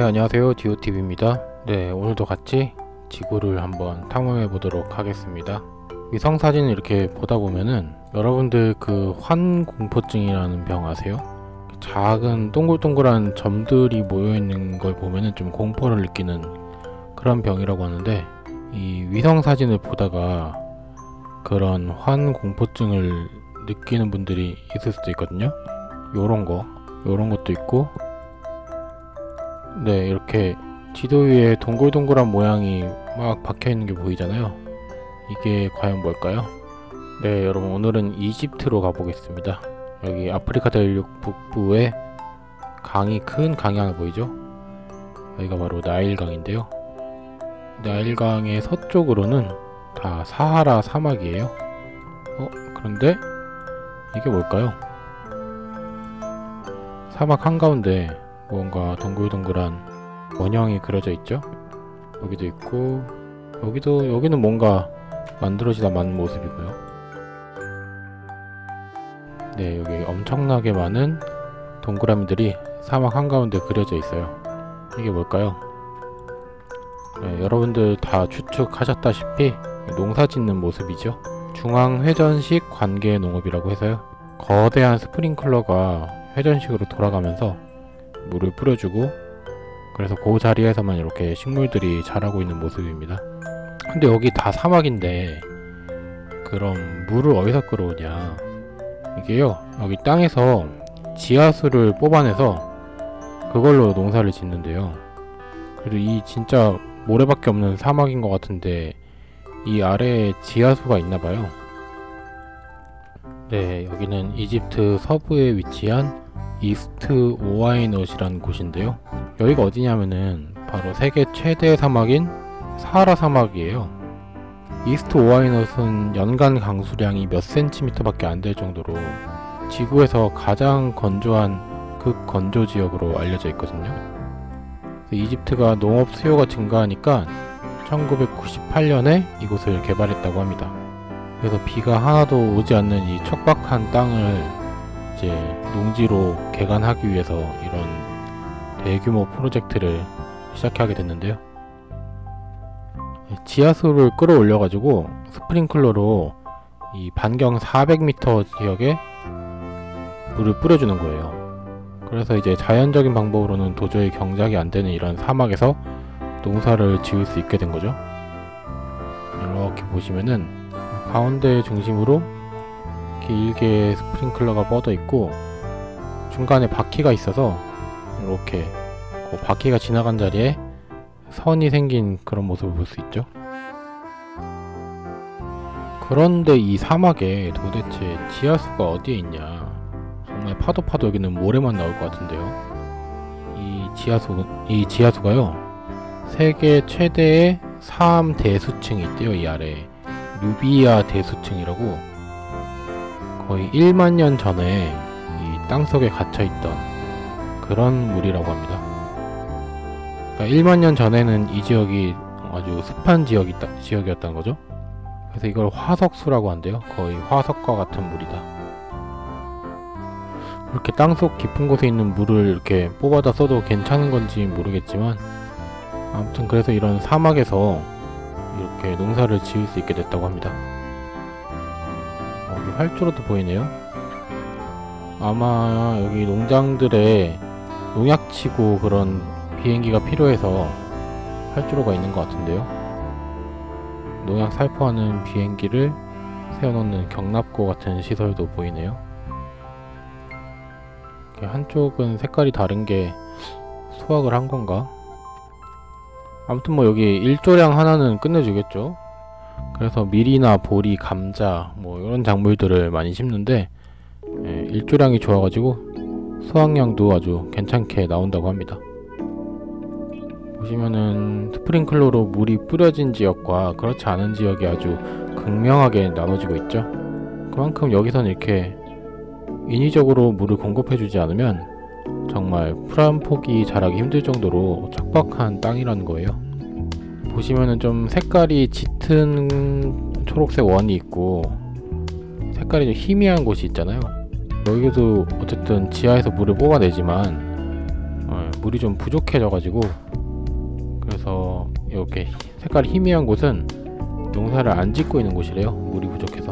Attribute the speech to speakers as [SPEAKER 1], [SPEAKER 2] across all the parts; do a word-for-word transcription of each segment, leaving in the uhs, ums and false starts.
[SPEAKER 1] 네, 안녕하세요. 디오티비입니다. 네, 오늘도 같이 지구를 한번 탐험해 보도록 하겠습니다. 위성 사진을 이렇게 보다 보면은 여러분들 그 환공포증이라는 병 아세요? 작은 동글동글한 점들이 모여 있는 걸 보면은 좀 공포를 느끼는 그런 병이라고 하는데, 이 위성 사진을 보다가 그런 환공포증을 느끼는 분들이 있을 수도 있거든요. 요런 거, 요런 것도 있고, 네, 이렇게 지도 위에 동글동글한 모양이 막 박혀있는 게 보이잖아요. 이게 과연 뭘까요? 네, 여러분, 오늘은 이집트로 가보겠습니다. 여기 아프리카 대륙 북부에 강이, 큰 강이 하나 보이죠? 여기가 바로 나일강인데요. 나일강의 서쪽으로는 다 사하라 사막이에요. 어? 그런데 이게 뭘까요? 사막 한가운데 뭔가 동글동글한 원형이 그려져 있죠? 여기도 있고, 여기도, 여기는 뭔가 만들어지다 만 모습이고요. 네, 여기 엄청나게 많은 동그라미들이 사막 한가운데 그려져 있어요. 이게 뭘까요? 네, 여러분들 다 추측하셨다시피 농사 짓는 모습이죠. 중앙회전식 관계 농업이라고 해서요, 거대한 스프링클러가 회전식으로 돌아가면서 물을 뿌려주고, 그래서 그 자리에서만 이렇게 식물들이 자라고 있는 모습입니다. 근데 여기 다 사막인데 그럼 물을 어디서 끌어오냐? 이게요, 여기 땅에서 지하수를 뽑아내서 그걸로 농사를 짓는데요. 그리고 이 진짜 모래밖에 없는 사막인 것 같은데 이 아래에 지하수가 있나봐요. 네, 여기는 이집트 서부에 위치한 이스트 오아이넛이라는 곳인데요. 여기가 어디냐면은 바로 세계 최대 사막인 사하라 사막이에요. 이스트 오아이넛은 연간 강수량이 몇 센티미터 밖에 안 될 정도로 지구에서 가장 건조한 극건조 지역으로 알려져 있거든요. 이집트가 농업 수요가 증가하니까 천구백구십팔 년에 이곳을 개발했다고 합니다. 그래서 비가 하나도 오지 않는 이 척박한 땅을 이제 농지로 개간하기 위해서 이런 대규모 프로젝트를 시작하게 됐는데요. 지하수를 끌어올려 가지고 스프링클러로 이 반경 사백 미터 지역에 물을 뿌려주는 거예요. 그래서 이제 자연적인 방법으로는 도저히 경작이 안 되는 이런 사막에서 농사를 지을 수 있게 된 거죠. 이렇게 보시면은 가운데 중심으로 길게 스프링클러가 뻗어 있고, 중간에 바퀴가 있어서 이렇게 그 바퀴가 지나간 자리에 선이 생긴 그런 모습을 볼 수 있죠. 그런데 이 사막에 도대체 지하수가 어디에 있냐? 정말 파도 파도 여기는 모래만 나올 것 같은데요. 이 지하수, 이 지하수가요, 세계 최대의 사암 대수층이 있대요. 이 아래에 누비아 대수층이라고, 거의 일만 년 전에 이 땅속에 갇혀있던 그런 물이라고 합니다. 그러니까 일만 년 전에는 이 지역이 아주 습한 지역이, 지역이었다는 거죠. 그래서 이걸 화석수라고 한대요. 거의 화석과 같은 물이다. 이렇게 땅속 깊은 곳에 있는 물을 이렇게 뽑아다 써도 괜찮은 건지 모르겠지만, 아무튼 그래서 이런 사막에서 이렇게 농사를 지을 수 있게 됐다고 합니다. 여기 활주로도 보이네요. 아마 여기 농장들에 농약치고 그런 비행기가 필요해서 활주로가 있는 것 같은데요. 농약 살포하는 비행기를 세워놓는 경납고 같은 시설도 보이네요. 한쪽은 색깔이 다른 게 수확을 한 건가? 아무튼 뭐 여기 일조량 하나는 끝내주겠죠. 그래서 밀이나 보리, 감자 뭐 이런 작물들을 많이 심는데, 예, 일조량이 좋아가지고 수확량도 아주 괜찮게 나온다고 합니다. 보시면은 스프링클러로 물이 뿌려진 지역과 그렇지 않은 지역이 아주 극명하게 나눠지고 있죠. 그만큼 여기서는 이렇게 인위적으로 물을 공급해주지 않으면 정말 풀 한 폭이 자라기 힘들 정도로 척박한 땅이라는 거예요. 보시면은 좀 색깔이 짙은 초록색 원이 있고 색깔이 좀 희미한 곳이 있잖아요. 여기도 어쨌든 지하에서 물을 뽑아내지만 어, 물이 좀 부족해져가지고, 그래서 이렇게 색깔이 희미한 곳은 농사를 안 짓고 있는 곳이래요. 물이 부족해서.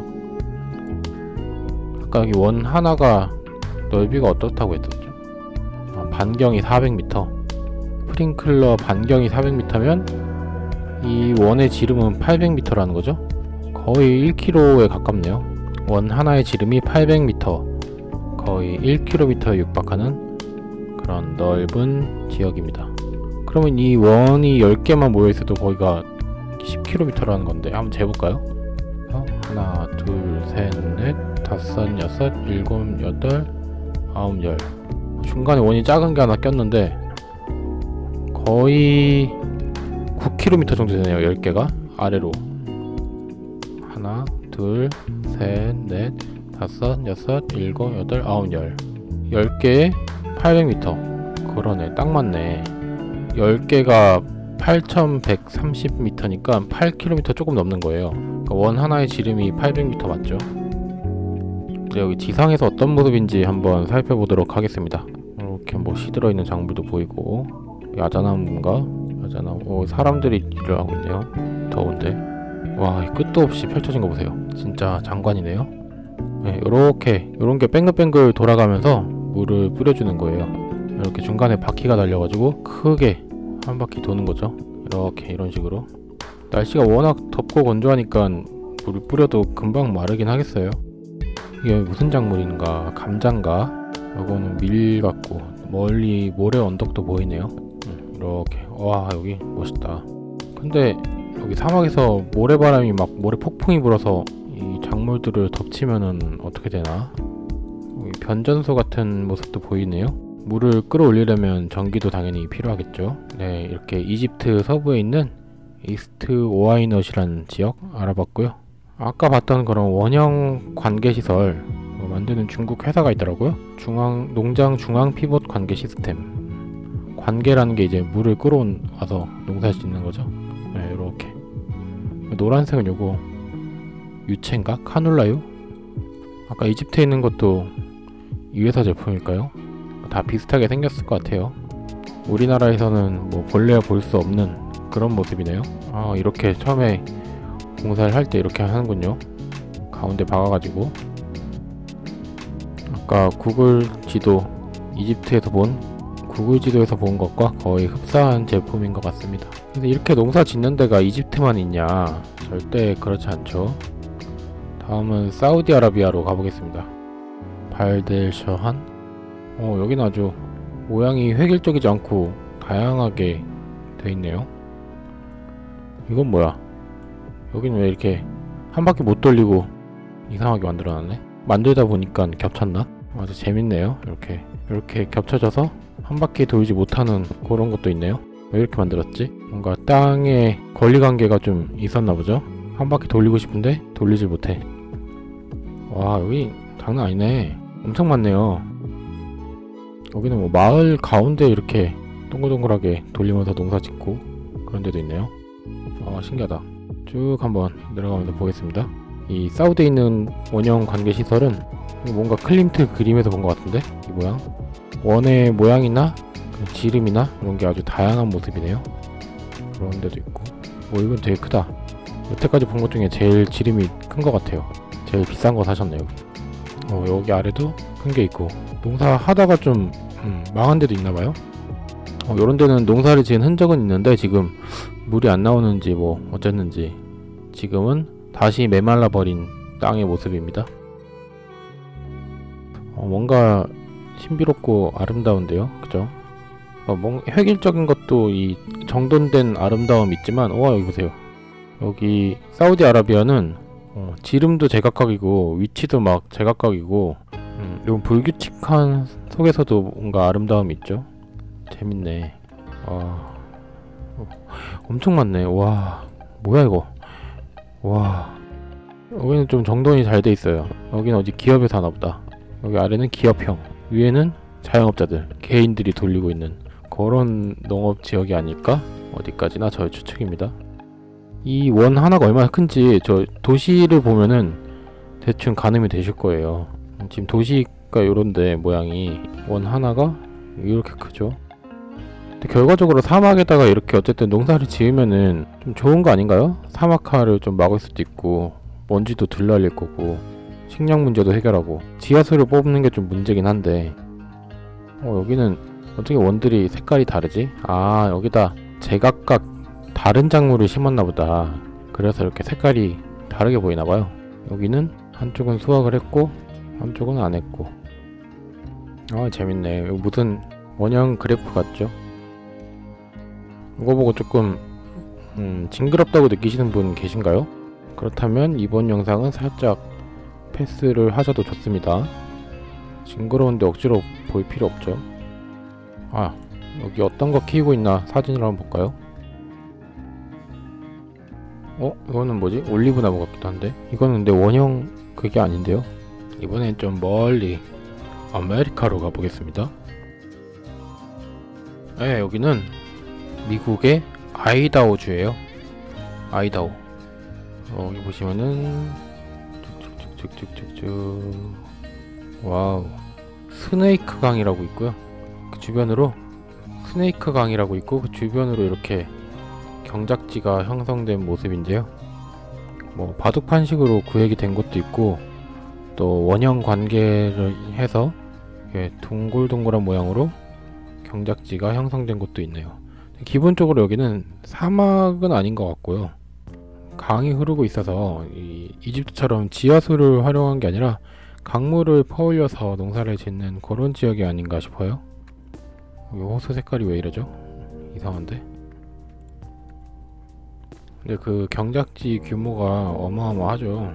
[SPEAKER 1] 아까 여기 원 하나가 넓이가 어떻다고 했었죠? 어, 반경이 사백 미터. 스프링클러 반경이 사백 미터면 이 원의 지름은 팔백 미터라는 거죠. 거의 일 킬로미터에 가깝네요. 원 하나의 지름이 팔백 미터, 거의 일 킬로미터에 육박하는 그런 넓은 지역입니다. 그러면 이 원이 열 개만 모여있어도 거기가 십 킬로미터라는 건데 한번 재볼까요? 하나, 둘, 셋, 넷, 다섯, 여섯, 일곱, 여덟, 아홉, 열. 중간에 원이 작은 게 하나 꼈는데 거의 구 킬로미터 정도 되네요. 열 개가 아래로. 하나, 둘, 셋, 넷, 다섯, 여섯, 일곱, 여덟, 아홉, 열. 열 개에 팔백 미터. 그러네. 딱 맞네. 열 개가 팔천백삼십 미터니까 팔 킬로미터 조금 넘는 거예요. 그러니까 원 하나의 지름이 팔백 미터 맞죠? 이제 여기 지상에서 어떤 모습인지 한번 살펴보도록 하겠습니다. 이렇게 뭐 시들어 있는 작물도 보이고, 야자나무인가? 야자나무. 오, 사람들이 일을 하고 있네요. 더운데. 와, 이 끝도 없이 펼쳐진 거 보세요. 진짜 장관이네요. 네, 요렇게 요런 게 뱅글뱅글 돌아가면서 물을 뿌려주는 거예요. 이렇게 중간에 바퀴가 달려가지고 크게 한 바퀴 도는 거죠. 이렇게 이런 식으로. 날씨가 워낙 덥고 건조하니까 물을 뿌려도 금방 마르긴 하겠어요. 이게 무슨 작물인가? 감자인가? 요거는 밀 같고, 멀리 모래 언덕도 보이네요. 음, 이렇게. 와, 여기 멋있다. 근데 여기 사막에서 모래바람이 막 모래 폭풍이 불어서 이 작물들을 덮치면은 어떻게 되나? 여기 변전소 같은 모습도 보이네요. 물을 끌어올리려면 전기도 당연히 필요하겠죠. 네, 이렇게 이집트 서부에 있는 이스트 오아이넛이라는 지역 알아봤고요. 아까 봤던 그런 원형 관계시설 만드는 중국 회사가 있더라고요. 중앙 농장 중앙 피봇 관계 시스템. 관계라는 게 이제 물을 끌어와서 농사 짓는 거죠. 네, 이렇게. 노란색은 요거 유채인가? 카놀라유? 아까 이집트에 있는 것도 이 회사 제품일까요? 다 비슷하게 생겼을 것 같아요. 우리나라에서는 뭐 본래야 볼 수 없는 그런 모습이네요. 아, 이렇게 처음에 공사를 할 때 이렇게 하는군요. 가운데 박아가지고. 아까 구글 지도, 이집트에서 본 구글 지도에서 본 것과 거의 흡사한 제품인 것 같습니다. 근데 이렇게 농사 짓는 데가 이집트만 있냐? 절대 그렇지 않죠. 다음은 사우디아라비아로 가보겠습니다. 발델셔한. 어, 여기는 아주 모양이 획일적이지 않고 다양하게 돼 있네요. 이건 뭐야? 여기는 왜 이렇게 한 바퀴 못 돌리고 이상하게 만들어놨네? 만들다 보니까 겹쳤나? 아주 재밌네요. 이렇게 이렇게 겹쳐져서 한 바퀴 돌지 못하는 그런 것도 있네요. 왜 이렇게 만들었지? 뭔가 땅에 권리관계가 좀 있었나 보죠? 한 바퀴 돌리고 싶은데 돌리질 못해. 와, 여기 장난 아니네. 엄청 많네요. 여기는 뭐 마을 가운데 이렇게 동글동글하게 돌리면서 농사 짓고 그런 데도 있네요. 아, 신기하다. 쭉 한번 내려가면서 보겠습니다. 이 사우디에 있는 원형 관계 시설은 뭔가 클림트 그림에서 본 것 같은데? 이 모양? 원의 모양이나 지름이나 이런 게 아주 다양한 모습이네요. 그런 데도 있고. 뭐 이건 되게 크다. 여태까지 본 것 중에 제일 지름이 큰 것 같아요. 제일 비싼 거 사셨네요. 어, 여기 아래도 큰 게 있고. 농사 하다가 좀 음, 망한 데도 있나봐요. 어, 요런 데는 농사를 지은 흔적은 있는데 지금 물이 안 나오는지 뭐 어쨌는지 지금은 다시 메말라 버린 땅의 모습입니다. 어, 뭔가 신비롭고 아름다운데요, 그죠? 어, 뭔가 획일적인 것도 이 정돈된 아름다움 있지만, 와, 여기 보세요. 여기 사우디아라비아는 어, 지름도 제각각이고 위치도 막 제각각이고, 음, 이런 불규칙한 속에서도 뭔가 아름다움이 있죠. 재밌네. 와, 어, 엄청 많네. 와, 뭐야 이거. 와, 여기는 좀 정돈이 잘 돼 있어요. 여기는 어디 기업에서 하나보다. 여기 아래는 기업형, 위에는 자영업자들, 개인들이 돌리고 있는 그런 농업 지역이 아닐까? 어디까지나 저의 추측입니다. 이 원 하나가 얼마나 큰지 저 도시를 보면은 대충 가늠이 되실 거예요. 지금 도시가 요런데 모양이 원 하나가 이렇게 크죠. 근데 결과적으로 사막에다가 이렇게 어쨌든 농사를 지으면은 좀 좋은 거 아닌가요? 사막화를 좀 막을 수도 있고 먼지도 덜 날릴 거고 식량 문제도 해결하고. 지하수를 뽑는 게 좀 문제긴 한데 어 여기는 어떻게 원들이 색깔이 다르지? 아 여기다 제각각 다른 작물을 심었나 보다. 그래서 이렇게 색깔이 다르게 보이나 봐요. 여기는 한쪽은 수확을 했고 한쪽은 안 했고. 아 재밌네. 이거 무슨 원형 그래프 같죠? 이거 보고 조금 음, 징그럽다고 느끼시는 분 계신가요? 그렇다면 이번 영상은 살짝 패스를 하셔도 좋습니다. 징그러운데 억지로 볼 필요 없죠. 아 여기 어떤 거 키우고 있나 사진을 한번 볼까요? 어? 이거는 뭐지? 올리브 나무 같기도 한데 이거는 근데 원형 그게 아닌데요? 이번엔 좀 멀리 아메리카로 가보겠습니다. 네 여기는 미국의 아이다호주예요. 아이다호. 어, 여기 보시면은 쭉쭉쭉쭉쭉쭉 와우 스네이크 강이라고 있고요. 그 주변으로 스네이크 강이라고 있고 그 주변으로 이렇게 경작지가 형성된 모습인데요. 뭐 바둑판식으로 구획이 된 것도 있고 또 원형 관계를 해서 동글동글한 모양으로 경작지가 형성된 곳도 있네요. 기본적으로 여기는 사막은 아닌 것 같고요. 강이 흐르고 있어서 이 이집트처럼 지하수를 활용한 게 아니라 강물을 퍼올려서 농사를 짓는 그런 지역이 아닌가 싶어요. 여기 호수 색깔이 왜 이러죠? 이상한데? 근데 그 경작지 규모가 어마어마하죠.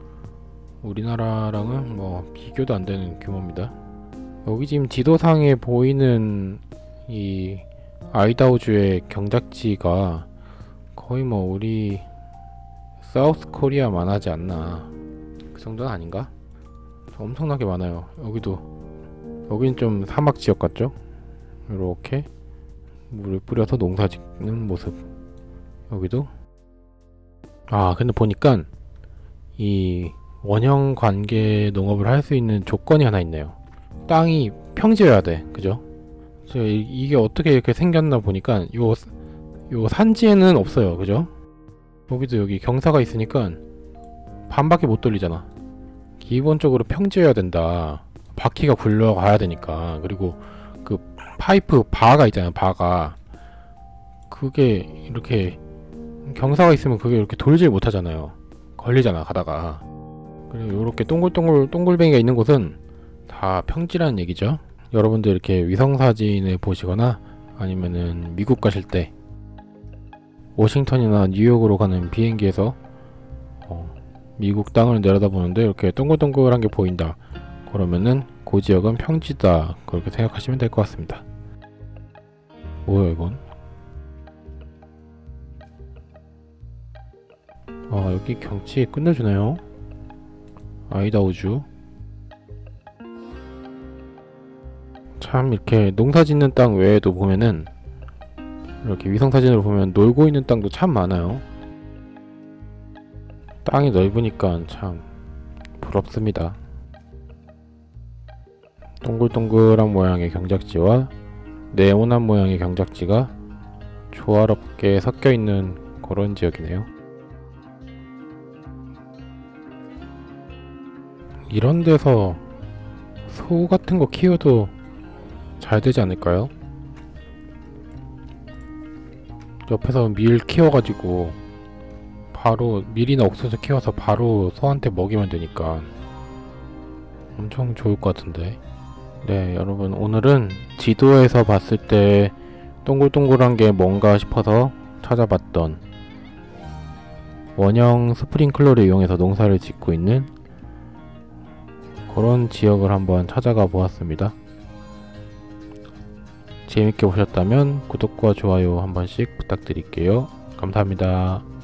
[SPEAKER 1] 우리나라랑은 뭐 비교도 안 되는 규모입니다. 여기 지금 지도상에 보이는 이 아이다호주의 경작지가 거의 뭐 우리 사우스 코리아만 하지 않나. 그 정도는 아닌가? 엄청나게 많아요. 여기도 여긴 좀 사막 지역 같죠? 이렇게 물을 뿌려서 농사 짓는 모습. 여기도 아 근데 보니까 이 원형 관계 농업을 할 수 있는 조건이 하나 있네요. 땅이 평지여야 돼. 그죠? 이게 어떻게 이렇게 생겼나 보니까 요, 요 산지에는 없어요. 그죠? 여기도 여기 경사가 있으니까 반바퀴 못 돌리잖아. 기본적으로 평지여야 된다. 바퀴가 굴러가야 되니까. 그리고 그 파이프 바가 있잖아요. 바가 그게 이렇게 경사가 있으면 그게 이렇게 돌질 못하잖아요. 걸리잖아 가다가. 그리고 이렇게 동글동글 동글뱅이가 있는 곳은 다 평지라는 얘기죠. 여러분들 이렇게 위성사진을 보시거나 아니면은 미국 가실 때 워싱턴이나 뉴욕으로 가는 비행기에서 어, 미국 땅을 내려다보는데 이렇게 동글동글한 게 보인다. 그러면은 그 지역은 평지다. 그렇게 생각하시면 될 것 같습니다. 뭐야 이건? 아 여기 경치 끝내주네요. 아이다호주. 참 이렇게 농사 짓는 땅 외에도 보면은 이렇게 위성사진으로 보면 놀고 있는 땅도 참 많아요. 땅이 넓으니까 참 부럽습니다. 동글동글한 모양의 경작지와 네모난 모양의 경작지가 조화롭게 섞여 있는 그런 지역이네요. 이런 데서 소 같은 거 키워도 잘 되지 않을까요? 옆에서 밀 키워가지고 바로 밀이나 옥수수 키워서 바로 소한테 먹이면 되니까 엄청 좋을 것 같은데. 네 여러분 오늘은 지도에서 봤을 때 동글동글한 게 뭔가 싶어서 찾아봤던 원형 스프링클러를 이용해서 농사를 짓고 있는 그런 지역을 한번 찾아가 보았습니다. 재밌게 보셨다면 구독과 좋아요 한 번씩 부탁드릴게요. 감사합니다.